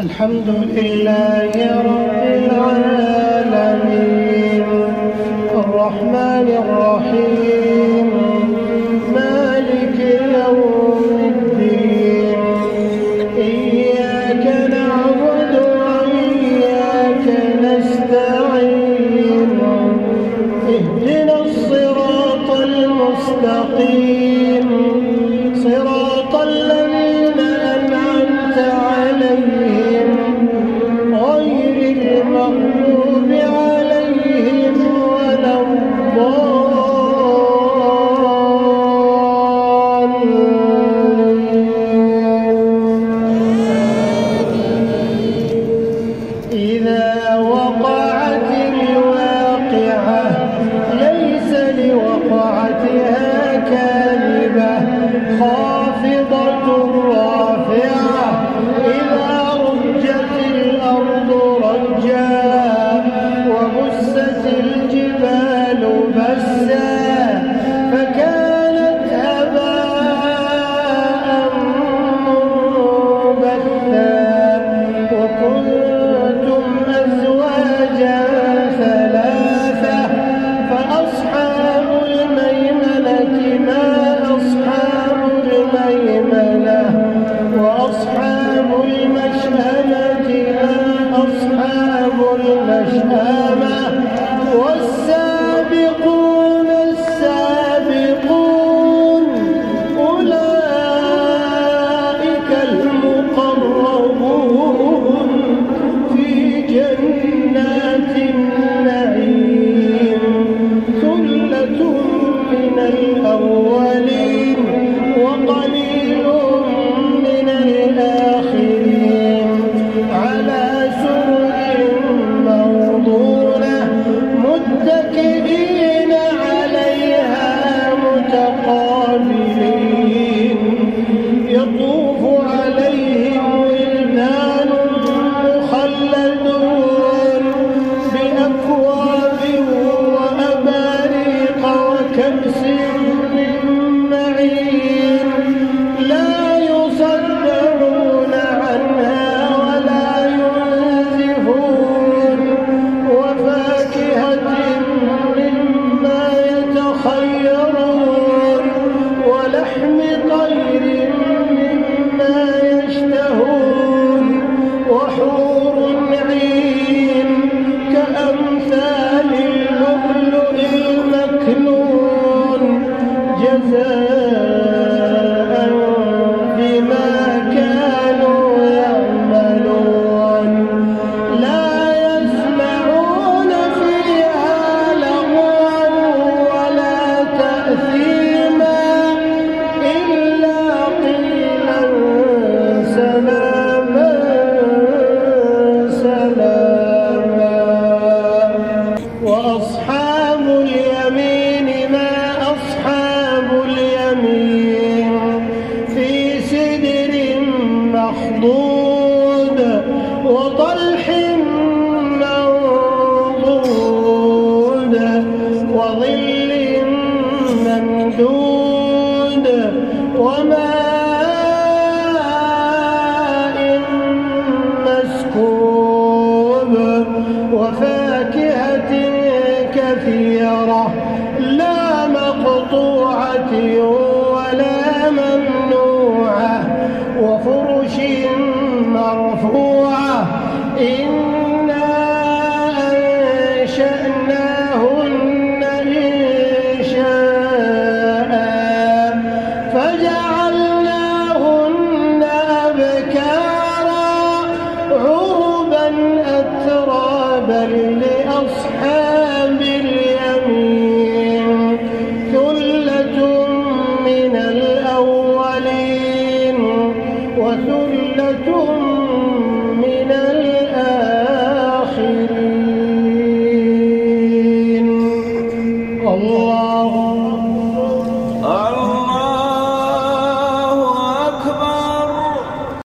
الحمد لله رب العالمين الرحمن الرحيم مالك يوم الدين إياك نعبد وإياك نستعين اهدنا الصراط المستقيم صراط الذين أنعمت عليهم غير المغضوب عليهم ولا الضالين. إذا وقعت الواقعة ليس لوقعتها كاذبة خافضة رافعة إذا رجت الأرض رجا وبست الجبال بسا فكانت هباء منبثا وكنتم أزواجا ثلاثة فأصحاب الميمنة ما أصحاب الميمنة وأصحاب المشأمة ما أصحاب المشأمة والسابقون السابقون أولئك المقربون في جنات النعيم ثلة من الأولين وقليل من الآخرين على سرر موضونة متكئين عليها متقابلين يطوف عليهم ولدان مخلدون بأكواب وأباريق وكأس من معين لا يصدعون عنها ولا ينزفون وفاكهة مما يتخيرون ولحم طير مما يشتهون وحور عين كأمثال اللؤلؤ المكنون جزاء بما كانوا يعملون لا يسمعون فيها لغوا ولا تأثيما إلا قيلا سلاما سلاما. وأصحاب اليمين ما أصحاب اليمين في سدر مخضود وطلح منضود وظل ممدود وماء مسكوب وفاكهة كثيرة لا مقطوعة ولا ممنوعة وفرش مرفوعة إنا أنشأناهن إنشاء فجعلناهن أبكارا عربا أترابا